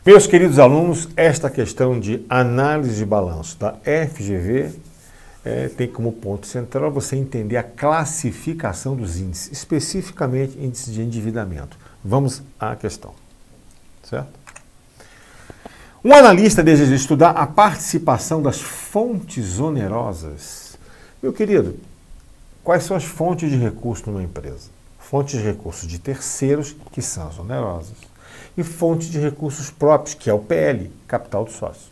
Meus queridos alunos, esta questão de análise de balanço da FGV tem como ponto central você entender a classificação dos índices, especificamente índice de endividamento. Vamos à questão, certo? Um analista deseja estudar a participação das fontes onerosas. Meu querido, quais são as fontes de recurso numa empresa? Fontes de recursos de terceiros, que são as onerosas, e fontes de recursos próprios, que é o PL, capital do sócio.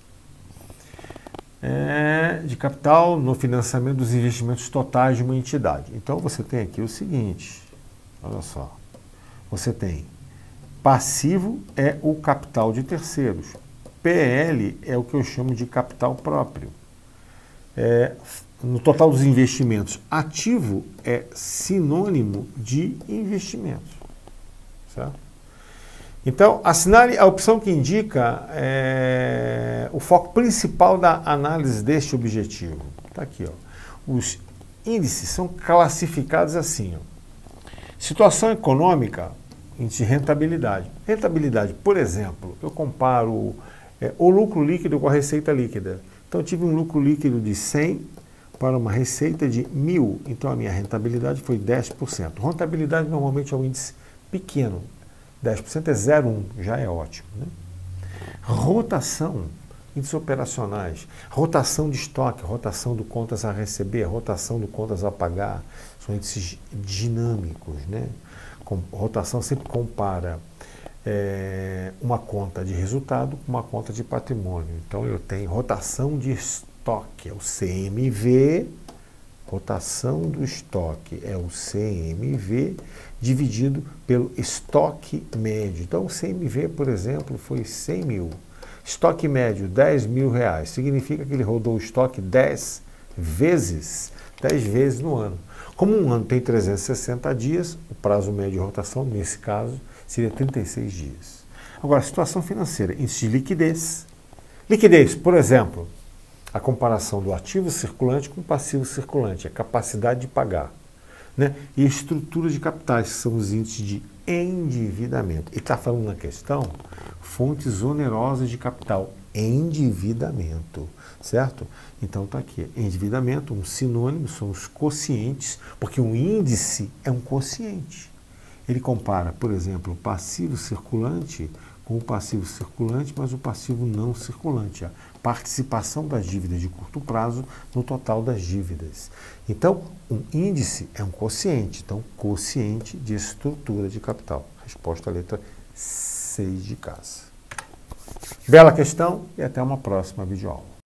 De capital no financiamento dos investimentos totais de uma entidade. Então você tem aqui o seguinte, olha só, você tem passivo é o capital de terceiros, PL é o que eu chamo de capital próprio. No total dos investimentos, ativo é sinônimo de investimentos, certo? Então, assinale a opção que indica o foco principal da análise deste objetivo. Está aqui, ó. Os índices são classificados assim, ó. Situação econômica, índice de rentabilidade. Rentabilidade, por exemplo, eu comparo o lucro líquido com a receita líquida. Então, eu tive um lucro líquido de 100 para uma receita de 1.000. Então, a minha rentabilidade foi 10%. Rentabilidade normalmente é um índice pequeno. 10% é 0,1, já é ótimo, né? Rotação, índices operacionais, rotação de estoque, rotação do contas a receber, rotação do contas a pagar, são índices dinâmicos, né? Rotação sempre compara uma conta de resultado com uma conta de patrimônio. Então eu tenho rotação de estoque, é o CMV, rotação do estoque é o CMV dividido pelo estoque médio. Então, o CMV, por exemplo, foi 100 mil. Estoque médio, 10 mil reais. Significa que ele rodou o estoque 10 vezes no ano. Como um ano tem 360 dias, o prazo médio de rotação, nesse caso, seria 36 dias. Agora, situação financeira, índice de liquidez. Liquidez, por exemplo, a comparação do ativo circulante com o passivo circulante, a capacidade de pagar, né? E estrutura de capitais, que são os índices de endividamento. E está falando na questão, fontes onerosas de capital, endividamento, certo? Então está aqui, endividamento, um sinônimo, são os quocientes, porque um índice é um quociente. Ele compara, por exemplo, o passivo circulante com o passivo circulante, mas o passivo não circulante, a participação das dívidas de curto prazo no total das dívidas. Então, um índice é um quociente, então, quociente de estrutura de capital. Resposta à letra 6 de casa. Bela questão e até uma próxima videoaula.